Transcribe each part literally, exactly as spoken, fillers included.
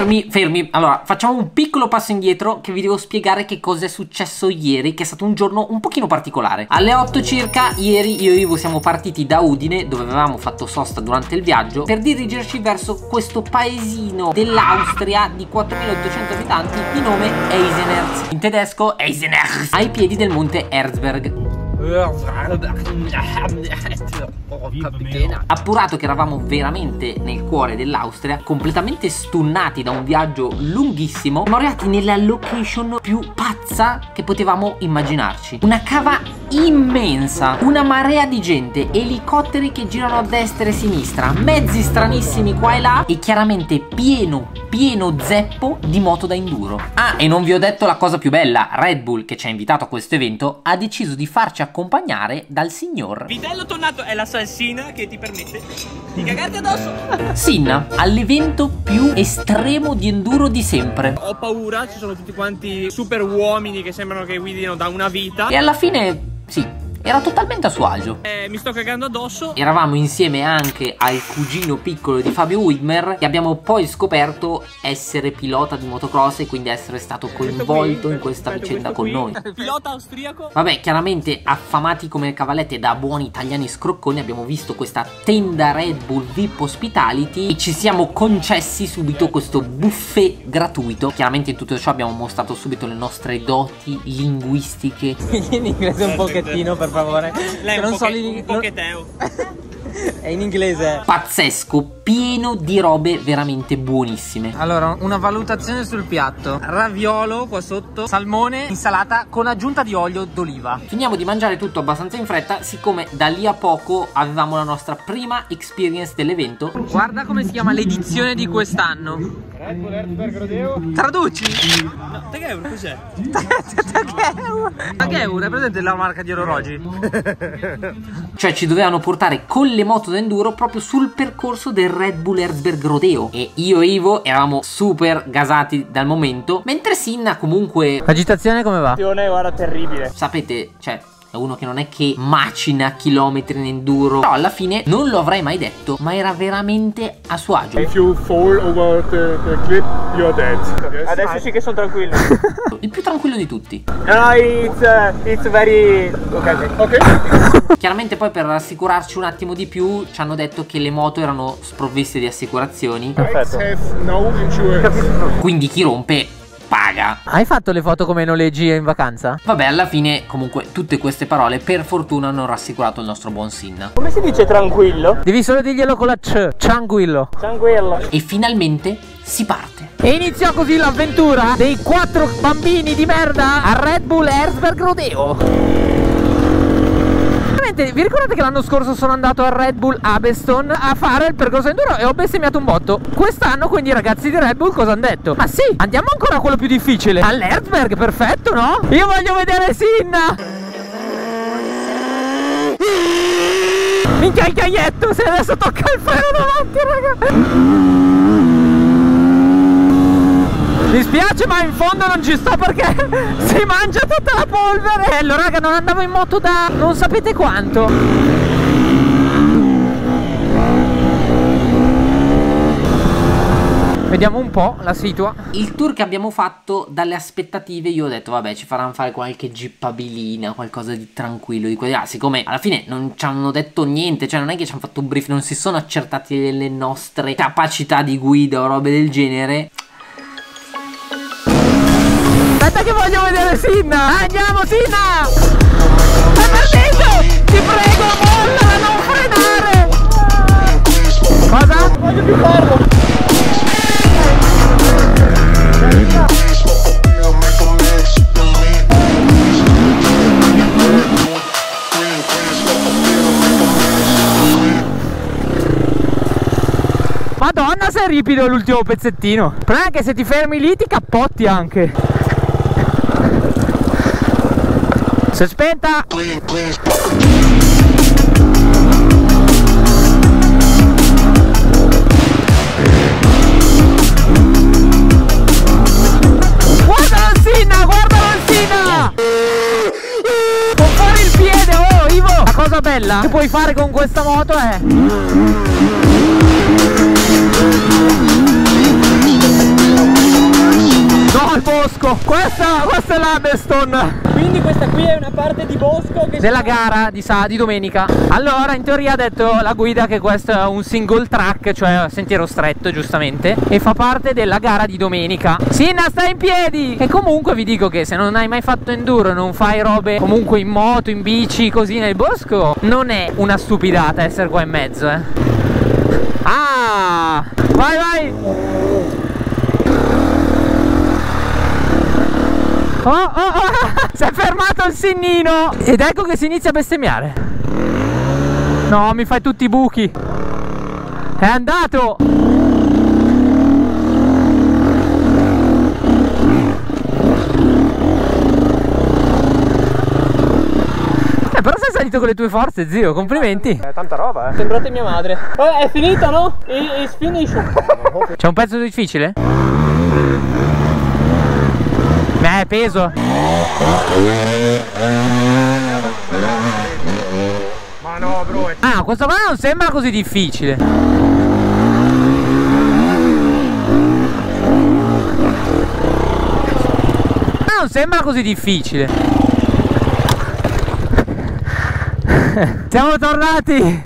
fermi, fermi. Allora, facciamo un piccolo passo indietro che vi devo spiegare che cosa è successo ieri, che è stato un giorno un pochino particolare. Alle otto circa, ieri io e Ivo siamo partiti da Udine, dove avevamo fatto sosta durante il viaggio, per dirigerci verso questo paesino dell'Austria di quattromilaottocento abitanti di nome Eisenerz. In tedesco Eisenerz, ai piedi del monte Erzberg. Appurato che eravamo veramente nel cuore dell'Austria, completamente stunnati da un viaggio lunghissimo, siamo arrivati nella location più pazza che potevamo immaginarci. Una cava immensa, una marea di gente, elicotteri che girano a destra e a sinistra, mezzi stranissimi qua e là e chiaramente pieno, pieno zeppo di moto da enduro. Ah, e non vi ho detto la cosa più bella: Red Bull, che ci ha invitato a questo evento, ha deciso di farci accompagnare dal signor Vitello tonnato è la salsina che ti permette di cagarti addosso. Sinna, all'evento più estremo di enduro di sempre. Ho paura, ci sono tutti quanti super uomini che sembrano che guidino da una vita. E alla fine, sì, era totalmente a suo agio. Eh, mi sto cagando addosso. Eravamo insieme anche al cugino piccolo di Fabio Widmer, che abbiamo poi scoperto essere pilota di motocross e quindi essere stato coinvolto qui, in questa aspetta, vicenda con qui. noi. Pilota austriaco. Vabbè, chiaramente affamati come cavallette da buoni italiani scrocconi, abbiamo visto questa tenda Red Bull V I P Hospitality e ci siamo concessi subito questo buffet gratuito. Chiaramente in tutto ciò abbiamo mostrato subito le nostre doti linguistiche. In inglese un pochettino, per favore. Lei è un, non poche, so un pocheteo. È in inglese. Pazzesco, pieno di robe veramente buonissime. Allora, una valutazione sul piatto: raviolo qua sotto, salmone, insalata con aggiunta di olio d'oliva. Finiamo di mangiare tutto abbastanza in fretta, siccome da lì a poco avevamo la nostra prima experience dell'evento. Guarda come si chiama l'edizione di quest'anno. Red Bull Erzberg Rodeo. Traduci? No, Tageur cos'è? Tageur. Tageur è presente la marca di orologi? Cioè ci dovevano portare con le moto d'enduro proprio sul percorso del Red Bull Erzberg Rodeo. E io e Ivo eravamo super gasati dal momento, mentre Sinna comunque... L'agitazione come va? Guarda, terribile. Sapete, cioè... è uno che non è che macina chilometri in enduro, però alla fine non lo avrei mai detto, ma era veramente a suo agio. If you fall over the, the cliff, you're dead. Yes. Adesso sì che sono tranquillo. Il più tranquillo di tutti. No, it's, uh, it's very... Ok, Ok. Chiaramente poi per rassicurarci un attimo di più ci hanno detto che le moto erano sprovviste di assicurazioni. Bikes have no insurance. Quindi chi rompe paga. Hai fatto le foto come noleggi in vacanza? Vabbè, alla fine comunque tutte queste parole per fortuna hanno rassicurato il nostro buon Sinna. Come si dice tranquillo? Devi solo dirglielo con la C. Tranquillo. Tranquillo. E finalmente si parte. E iniziò così l'avventura dei quattro bambini di merda a Red Bull Erzberg Rodeo. Vi ricordate che l'anno scorso sono andato a Red Bull Abeston a fare il percorso enduro e ho bestemmiato un botto? Quest'anno quindi i ragazzi di Red Bull cosa hanno detto? Ma sì, andiamo ancora a quello più difficile, all'Erzberg, perfetto, no? Io voglio vedere Sinna. Minchia il caglietto, se adesso tocca il freno davanti, raga. Mi spiace ma in fondo non ci sto perché si mangia tutta la polvere. Allora raga, non andavo in moto da non sapete quanto. Vediamo un po' la situa. Il tour che abbiamo fatto, dalle aspettative io ho detto vabbè ci faranno fare qualche gippabilina, qualcosa di tranquillo di quelli là. Siccome alla fine non ci hanno detto niente, cioè non è che ci hanno fatto un brief, non si sono accertati le nostre capacità di guida o robe del genere. Aspetta che voglio vedere Sinna. Andiamo Sinna. Stai perdendo. Ti prego molla, non frenare. Cosa? Voglio più farlo. Madonna sei ripido l'ultimo pezzettino. Però anche se ti fermi lì ti cappotti anche. Si è spenta. Guardalo il Sinna, guardalo il Sinna. Con fuori il piede, oh Ivo. La cosa bella che puoi fare con questa moto è bosco. Questa, questa è l'Abeston. Quindi questa qui è una parte di bosco che della gara di, sa, di domenica. Allora in teoria ha detto la guida che questo è un single track, cioè sentiero stretto giustamente, e fa parte della gara di domenica. Sinna, stai in piedi! E comunque vi dico che se non hai mai fatto enduro, non fai robe comunque in moto, in bici, così nel bosco, non è una stupidata essere qua in mezzo, eh. Ah! Vai vai! Oh, oh, oh! Si è fermato il Sinnino! Ed ecco che si inizia a bestemmiare. No, mi fai tutti i buchi. È andato! Eh, però sei salito con le tue forze, zio, complimenti. È tanta roba, eh. sembrate mia madre. Vabbè, è finita, no? It's finished. C'è un pezzo difficile? Beh, peso. Ma no, bro. È... Ah, questo qua non sembra così difficile. Ah, non sembra così difficile. Siamo tornati.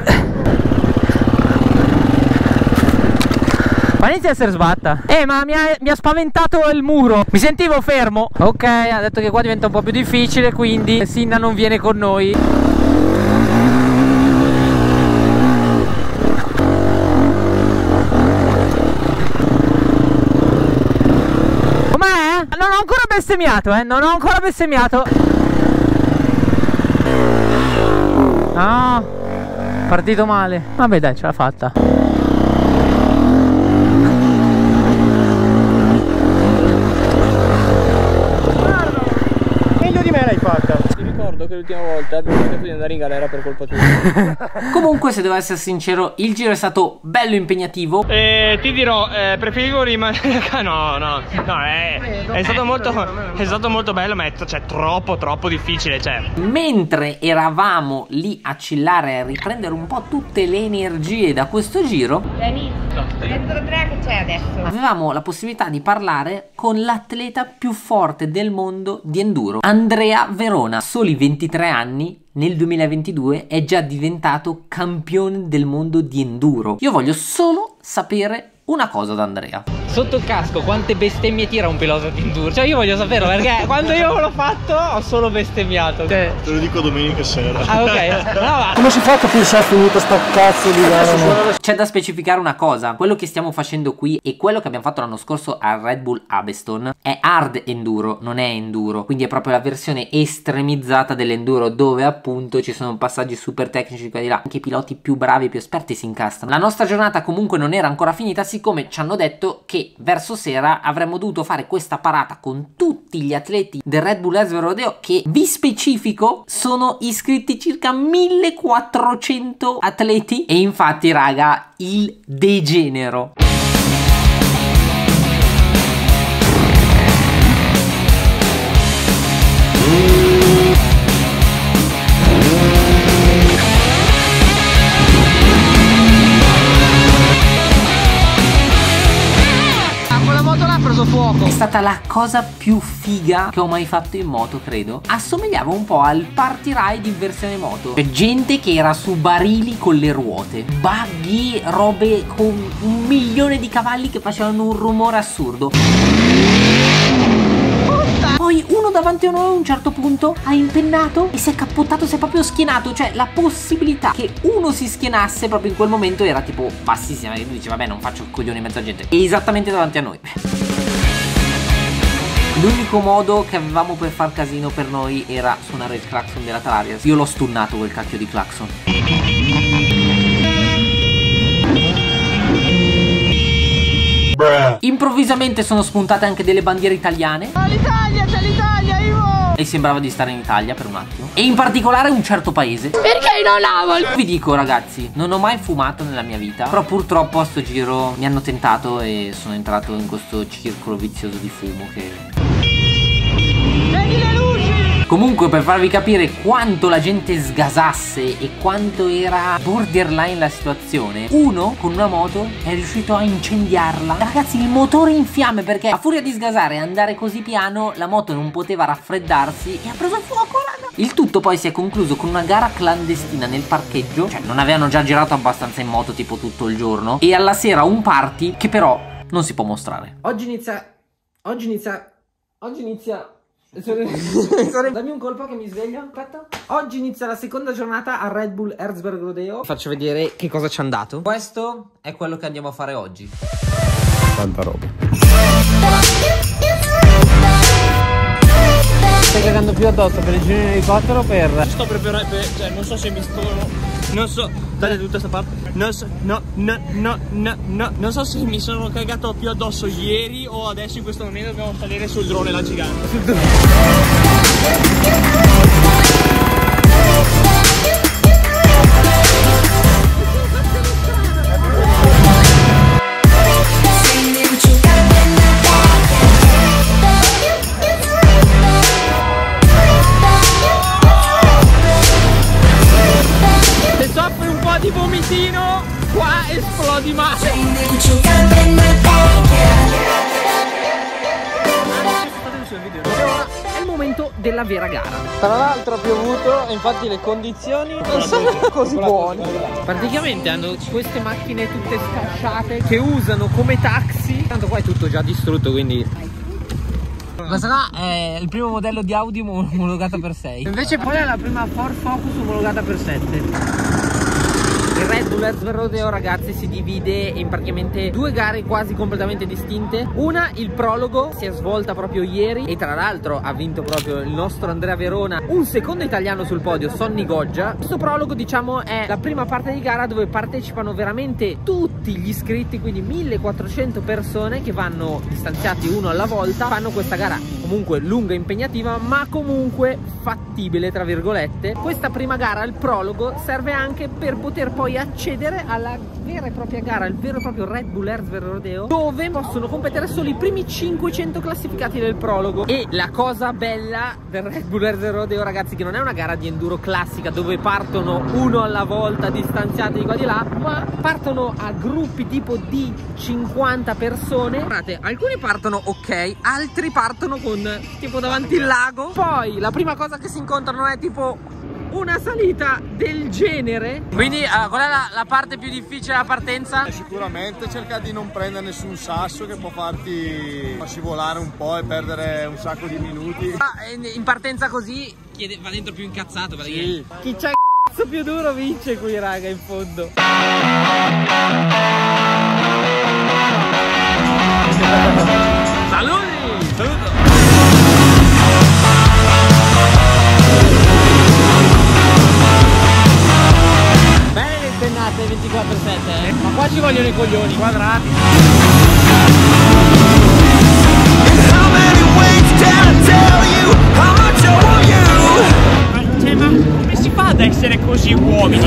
Ma inizia a essere sbatta. Eh, ma mi ha, mi ha spaventato il muro. Mi sentivo fermo. Ok, ha detto che qua diventa un po' più difficile, quindi Sinna non viene con noi. Com'è? Non ho ancora bestemmiato, eh. Non ho ancora bestemmiato. No, partito male. Vabbè dai, ce l'ha fatta. Che l'ultima volta abbiamo cercato di andare in galera per colpa tua. Comunque, se devo essere sincero, il giro è stato bello impegnativo. Eh, ti dirò, eh, preferivo rimanere. No, no, no, è, è stato molto. È stato molto bello, ma è cioè, troppo, troppo difficile. Cioè. Mentre eravamo lì a chillare e a riprendere un po' tutte le energie da questo giro, Dentro tre che c'è adesso? avevamo la possibilità di parlare con l'atleta più forte del mondo di enduro, Andrea Verona. Soli ventitré anni, nel duemilaventidue è già diventato campione del mondo di enduro. Io voglio solo sapere una cosa da Andrea. Sotto il casco quante bestemmie tira un pilota di enduro? Cioè io voglio saperlo, perché quando io l'ho fatto ho solo bestemmiato. Cioè... Te lo dico domenica sera. Ah, ok. No, va. Come si fa a capire se è finito sta cazzo di gara? C'è da specificare una cosa: quello che stiamo facendo qui e quello che abbiamo fatto l'anno scorso al Red Bull Abeston è hard enduro, non è enduro. Quindi è proprio la versione estremizzata dell'enduro, dove appunto ci sono passaggi super tecnici qua di là. Anche i piloti più bravi, più esperti si incastrano. La nostra giornata comunque non era ancora finita, siccome ci hanno detto che verso sera avremmo dovuto fare questa parata con tutti gli atleti del Red Bull Esvero Rodeo, che vi specifico sono iscritti circa millequattrocento atleti. E infatti raga, il degenero. Fuoco. È stata la cosa più figa che ho mai fatto in moto, credo. Assomigliava un po' al party ride in versione moto. C'è gente che era su barili con le ruote, buggy, robe con un milione di cavalli che facevano un rumore assurdo. Poi uno davanti a noi a un certo punto ha impennato e si è cappottato, si è proprio schienato. Cioè la possibilità che uno si schienasse proprio in quel momento era tipo bassissima. E lui dice vabbè, non faccio coglioni in mezzo a gente. E esattamente davanti a noi. L'unico modo che avevamo per far casino per noi era suonare il clacson della Talarias. Io l'ho stunnato quel cacchio di clacson. Bruh. Improvvisamente sono spuntate anche delle bandiere italiane. L'Italia, c'è l'Italia, Ivo! E sembrava di stare in Italia per un attimo. E in particolare un certo paese. Perché non amo? Vi dico ragazzi, non ho mai fumato nella mia vita, però purtroppo a sto giro mi hanno tentato e sono entrato in questo circolo vizioso di fumo che... Vedi le luci! Comunque, per farvi capire quanto la gente sgasasse e quanto era borderline la situazione, uno con una moto è riuscito a incendiarla. Ragazzi, il motore in fiamme, perché a furia di sgasare e andare così piano la moto non poteva raffreddarsi e ha preso fuoco, raga. Il tutto poi si è concluso con una gara clandestina nel parcheggio. Cioè, non avevano già girato abbastanza in moto tipo tutto il giorno, e alla sera un party che però non si può mostrare. Oggi inizia Oggi inizia Oggi inizia Dammi un colpo che mi sveglio. Aspetta. Oggi inizia la seconda giornata al Red Bull Erzberg Rodeo. Faccio vedere che cosa ci è andato. Questo è quello che andiamo a fare oggi. Tanta roba. Stai cagando più addosso per il giro in elicottero per... Sto preparando, per, cioè non so se mi sto... Non so, date tutta sta parte. Non so, no, no, no, no, no. Non so se mi sono cagato più addosso ieri o adesso in questo momento dobbiamo salire sul drone là gigante. Sul drone. Di vomitino, qua esplodi male. È il momento della vera gara. Tra l'altro ha piovuto e infatti le condizioni non sono così buone. Praticamente hanno queste macchine tutte scasciate che usano come taxi. Tanto qua è tutto già distrutto, quindi... Questa qua è il primo modello di Audi omologata per sei. Invece qual è la prima Ford Focus omologata per sette? Il Red Bull Erzberg Rodeo, ragazzi, si divide in praticamente due gare quasi completamente distinte. Una, il prologo, si è svolta proprio ieri e tra l'altro ha vinto proprio il nostro Andrea Verona, un secondo italiano sul podio, Sonny Goggia. Questo prologo, diciamo, è la prima parte di gara dove partecipano veramente tutti gli iscritti, quindi millequattrocento persone che vanno distanziati uno alla volta. Fanno questa gara comunque lunga e impegnativa, ma comunque fattibile, tra virgolette. Questa prima gara, il prologo, serve anche per poter poi accedere alla vera e propria gara, il vero e proprio Red Bull Erzberg Rodeo, dove possono competere solo i primi cinquecento classificati del prologo. E la cosa bella del Red Bull Erzberg Rodeo, ragazzi, che non è una gara di enduro classica dove partono uno alla volta distanziati di qua di là, ma partono a gruppi tipo di cinquanta persone. Guardate, alcuni partono ok, altri partono con tipo davanti il lago. Poi la prima cosa che si incontrano è tipo una salita del genere. Quindi uh, qual è la, la parte più difficile della partenza? Sicuramente cercare di non prendere nessun sasso che può farti scivolare un po' e perdere un sacco di minuti. Ah, in partenza così chiede, va dentro più incazzato, perché sì. Chi c'ha il cazzo più duro vince qui, raga, in fondo. Saluti! Saluto! ventiquattro sette, eh? Ma qua ci vogliono i coglioni quadrati. Ma, cioè, ma come si fa ad essere così uomini?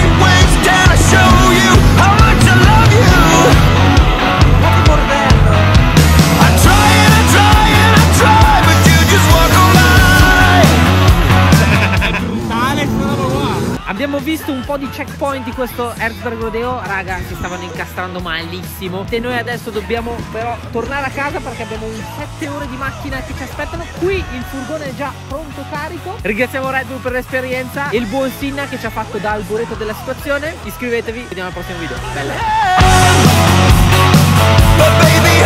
Abbiamo visto un po' di checkpoint di questo Erzberg Rodeo, raga, si stavano incastrando malissimo. E noi adesso dobbiamo però tornare a casa perché abbiamo un sette ore di macchina che ci aspettano. Qui il furgone è già pronto carico. Ringraziamo Red Bull per l'esperienza e il buon Sinna che ci ha fatto da alboreto della situazione. Iscrivetevi, vediamo al prossimo video. Bella.